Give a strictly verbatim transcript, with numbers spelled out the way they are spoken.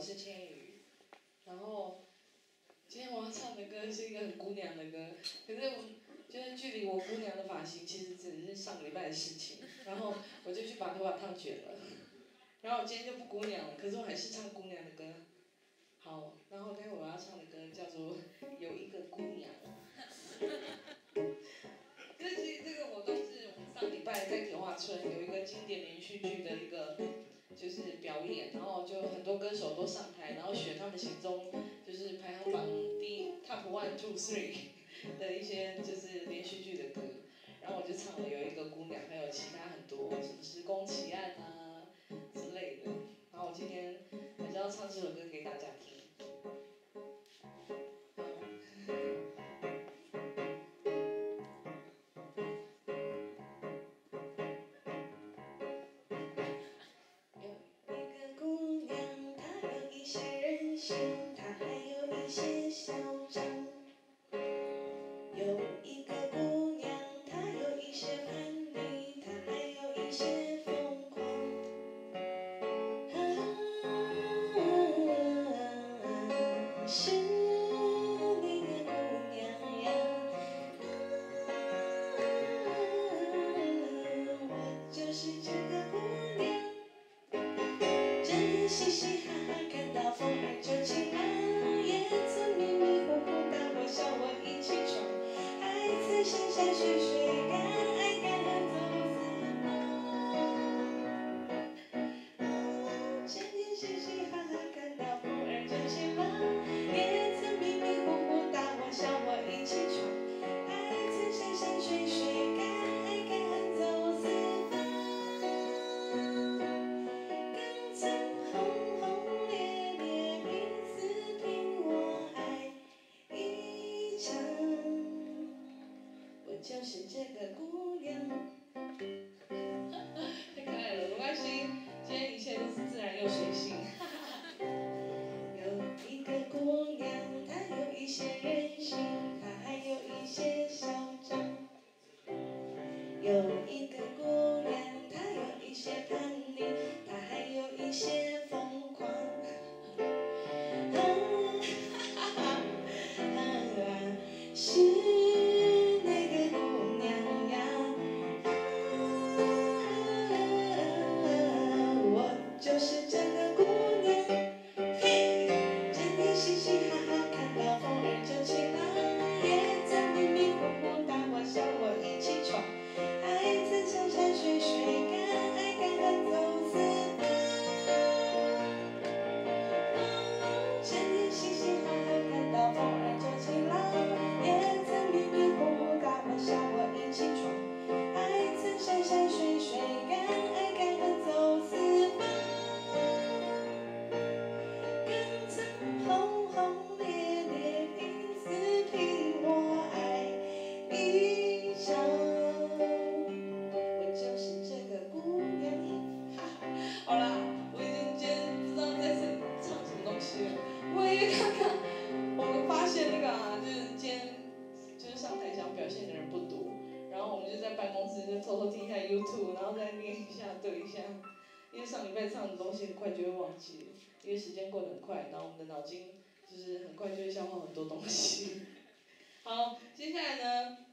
是千羽，然后今天我要唱的歌是一个很姑娘的歌，可是我觉得距离我姑娘的发型其实只是上个礼拜的事情，然后我就去把头发烫卷了，然后我今天就不姑娘了，可是我还是唱姑娘的歌。好，然后待会我要唱的歌叫做《有一个姑娘》。这其实这个活动是我们上礼拜在铁花村有一个经典连续剧的一个就是表演，然后就很多歌手都上台，然后选他们心中就是排行榜第一 top one two three 的一些就是连续剧的歌，然后我就唱了有一个姑娘，还有其他很多什么时光奇案啊之类的，然后我今天还是要唱这首歌给大家听。有一个姑娘，她有一些叛逆，她还有一些疯狂。啊，是那个姑娘呀，啊，我就是这个姑娘，整天嘻嘻哈哈，看到风儿就起浪，也曾迷迷糊糊，大我小我一起闯。爱在山山水水，敢爱敢恨走四方。整天嘻嘻哈哈，看到风儿就起浪，也曾迷迷糊糊，大我小我一起闯。爱在山山水水，敢爱敢恨走四方。更曾轰轰烈烈，拼死拼活爱一场。我就是这个姑娘，太可爱了，没关系，今天一切都是自然又随性。有一个姑娘，她有一些任性，她还有一些嚣张。有一个姑娘，她有一些叛逆，她还有一些疯狂。啊，哈哈哈，是。就是这个姑娘，嘿，整天嘻嘻哈哈，看到风儿就起浪，也曾迷迷糊糊，大我小我一起闯。爱曾山山水水，敢爱敢恨走四方。哦，整天嘻嘻哈哈，看到风儿就起浪，也曾迷迷糊糊，大我小我一起闯。爱曾山山水水，敢爱敢恨走四方。轰轰烈烈，拼死拼活爱一场。我就是这个姑娘，哈哈。好啦，我已经今天不知道在这里唱什么东西了。我也看看，我们发现那个啊，就是今天就是上台想表现的人不多，然后我们就在办公室就偷偷听一下 YouTube， 然后再练一下对一下。因为上礼拜唱的东西很快就会忘记了，因为时间过得很快，然后我们的脑筋就是很快就会消化很多东西。好，接下来呢，